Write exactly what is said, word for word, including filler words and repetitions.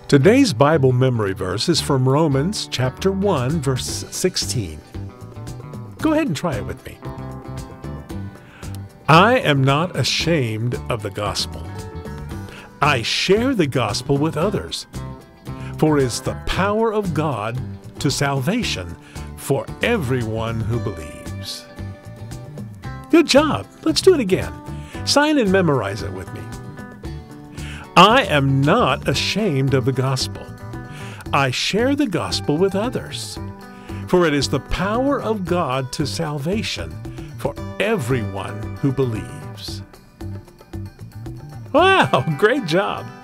Today's Bible memory verse is from Romans chapter one, verse sixteen. Go ahead and try it with me. I am not ashamed of the gospel. I share the gospel with others, for it is the power of God to salvation for everyone who believes. Good job. Let's do it again. Sign and memorize it with me. I am not ashamed of the gospel. I share the gospel with others, for it is the power of God to salvation for everyone who believes. Wow, great job!